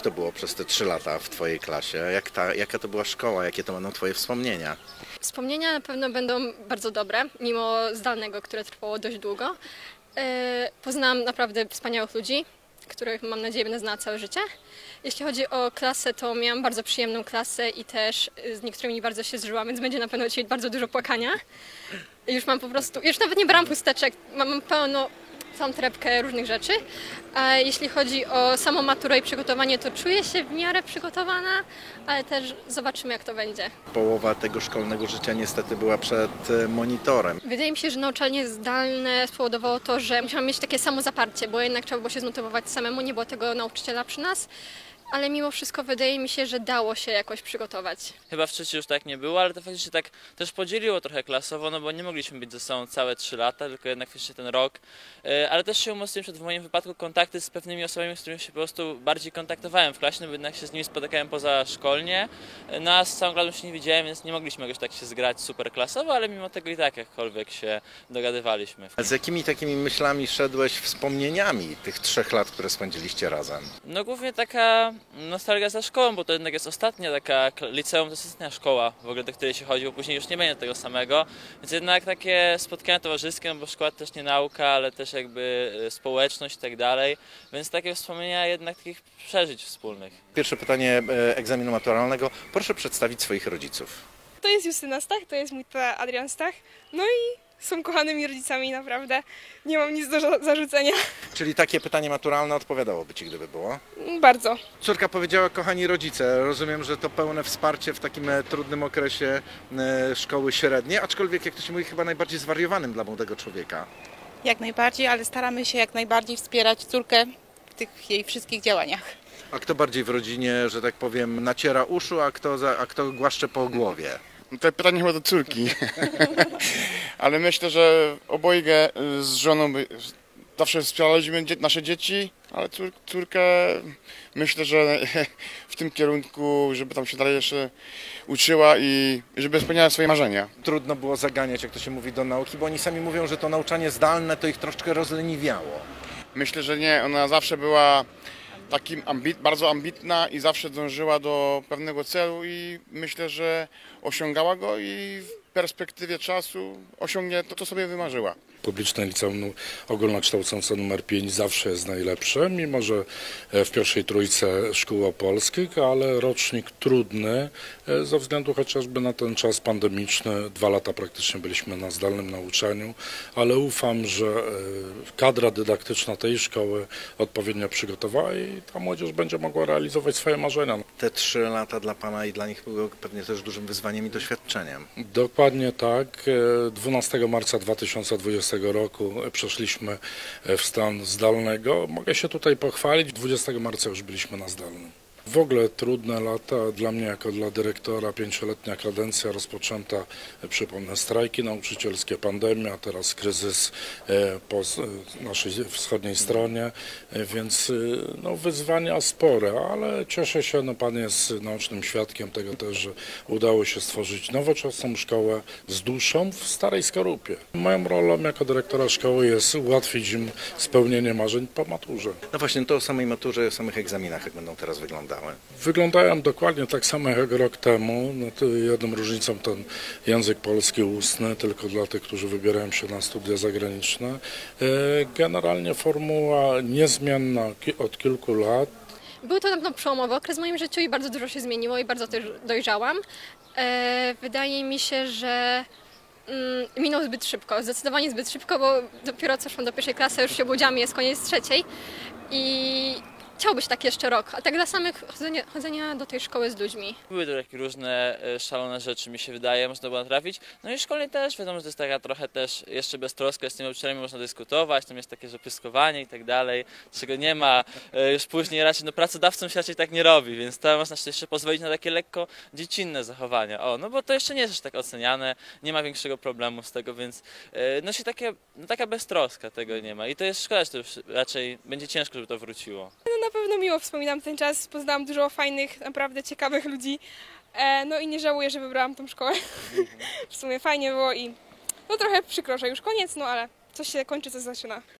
to było przez te 3 lata w twojej klasie? Jaka to była szkoła? Jakie to będą twoje wspomnienia? Wspomnienia na pewno będą bardzo dobre, mimo zdalnego, które trwało dość długo. Poznałam naprawdę wspaniałych ludzi, których mam nadzieję będę znała całe życie. Jeśli chodzi o klasę, to miałam bardzo przyjemną klasę i też z niektórymi bardzo się zżyłam, więc będzie na pewno dzisiaj bardzo dużo płakania. Już mam po prostu, już nawet nie brałam chusteczek, mam pełno, całą torebkę różnych rzeczy. A jeśli chodzi o samą maturę i przygotowanie, to czuję się w miarę przygotowana, ale też zobaczymy, jak to będzie. Połowa tego szkolnego życia niestety była przed monitorem. Wydaje mi się, że nauczanie zdalne spowodowało to, że musiałam mieć takie samo zaparcie, bo jednak trzeba było się zmotywować samemu, nie było tego nauczyciela przy nas. Ale mimo wszystko wydaje mi się, że dało się jakoś przygotować. Chyba w trzeciej już tak nie było, ale to faktycznie tak też podzieliło trochę klasowo, no bo nie mogliśmy być ze sobą całe 3 lata, tylko jednak faktycznie ten rok. Ale też się umocniłem w moim wypadku kontakty z pewnymi osobami, z którymi się po prostu bardziej kontaktowałem w klasie, no bo jednak się z nimi spotykałem pozaszkolnie. No a z całą klasą się nie widziałem, więc nie mogliśmy jakoś tak się zgrać super klasowo, ale mimo tego i tak jakkolwiek się dogadywaliśmy. A z jakimi takimi myślami szedłeś, wspomnieniami tych 3 lat, które spędziliście razem? No głównie taka nostalgia za szkołą, bo to jednak jest ostatnia taka, liceum to jest ostatnia szkoła w ogóle, do której się chodzi, bo później już nie będzie tego samego, więc jednak takie spotkania towarzyskie, no bo szkoła to też nie nauka, ale też jakby społeczność i tak dalej, więc takie wspomnienia jednak takich przeżyć wspólnych. Pierwsze pytanie egzaminu maturalnego. Proszę przedstawić swoich rodziców. To jest Justyna Stach, to jest mój tata Adrian Stach, no i są kochanymi rodzicami, naprawdę. Nie mam nic do zarzucenia. Czyli takie pytanie maturalne odpowiadałoby ci, gdyby było? Bardzo. Córka powiedziała, kochani rodzice, rozumiem, że to pełne wsparcie w takim trudnym okresie szkoły średniej, aczkolwiek, jak to się mówi, chyba najbardziej zwariowanym dla młodego człowieka. Jak najbardziej, ale staramy się jak najbardziej wspierać córkę w tych jej wszystkich działaniach. A kto bardziej w rodzinie, że tak powiem, naciera uszu, a kto głaszcze po głowie? No to pytanie chyba do córki, ale myślę, że obojga z żoną zawsze wspieraliśmy nasze dzieci, ale córkę myślę, że w tym kierunku, żeby tam się dalej jeszcze uczyła i żeby spełniała swoje marzenia. Trudno było zaganiać, jak to się mówi, do nauki, bo oni sami mówią, że to nauczanie zdalne to ich troszeczkę rozleniwiało. Myślę, że nie, ona zawsze była bardzo ambitna i zawsze dążyła do pewnego celu i myślę, że osiągała go i w perspektywie czasu osiągnie to, co sobie wymarzyła. Publiczne liceum ogólnokształcące numer 5 zawsze jest najlepsze, mimo że w pierwszej trójce szkół opolskich, ale rocznik trudny ze względu chociażby na ten czas pandemiczny. 2 lata praktycznie byliśmy na zdalnym nauczaniu, ale ufam, że kadra dydaktyczna tej szkoły odpowiednio przygotowała i ta młodzież będzie mogła realizować swoje marzenia. Te 3 lata dla pana i dla nich były pewnie też dużym wyzwaniem i doświadczeniem. Dokładnie tak. 12 marca 2020 roku przeszliśmy w stan zdalnego. Mogę się tutaj pochwalić, 20 marca już byliśmy na zdalnym. W ogóle trudne lata dla mnie jako dla dyrektora, 5-letnia kadencja rozpoczęta, przypomnę, strajki nauczycielskie, pandemia, teraz kryzys po naszej wschodniej stronie, więc no, wyzwania spore, ale cieszę się, no, pan jest naocznym świadkiem tego też, że udało się stworzyć nowoczesną szkołę z duszą w starej skorupie. Moją rolą jako dyrektora szkoły jest ułatwić im spełnienie marzeń po maturze. No właśnie, to o samej maturze, o samych egzaminach, jak będą teraz wyglądały. Wyglądają dokładnie tak samo jak rok temu. No to jedną różnicą ten język polski ustny, tylko dla tych, którzy wybierają się na studia zagraniczne. Generalnie formuła niezmienna od kilku lat. Był to na pewno przełomowy okres w moim życiu i bardzo dużo się zmieniło i bardzo też dojrzałam. Wydaje mi się, że minął zbyt szybko, zdecydowanie zbyt szybko, bo dopiero co szłam do pierwszej klasy, już się obudziłam i jest koniec trzeciej. I chciałbyś tak jeszcze rok, a tak dla samych chodzenia do tej szkoły z ludźmi. Były to takie różne szalone rzeczy, mi się wydaje, można było trafić. No i szkolnie też, wiadomo, że to jest taka trochę też jeszcze beztroska, z tymi nauczycielami można dyskutować, tam jest takie zapyskowanie i tak dalej, czego nie ma już później raczej, no pracodawcom się raczej tak nie robi, więc to można sobie jeszcze pozwolić na takie lekko dziecinne zachowania. O, no bo to jeszcze nie jest aż tak oceniane, nie ma większego problemu z tego, więc no się taka beztroska tego nie ma i to jest szkoda, że to już raczej będzie ciężko, żeby to wróciło. Na pewno miło wspominam ten czas, poznałam dużo fajnych, naprawdę ciekawych ludzi, no i nie żałuję, że wybrałam tą szkołę. W sumie fajnie było i no trochę przykro, że już koniec, no ale coś się kończy, coś zaczyna.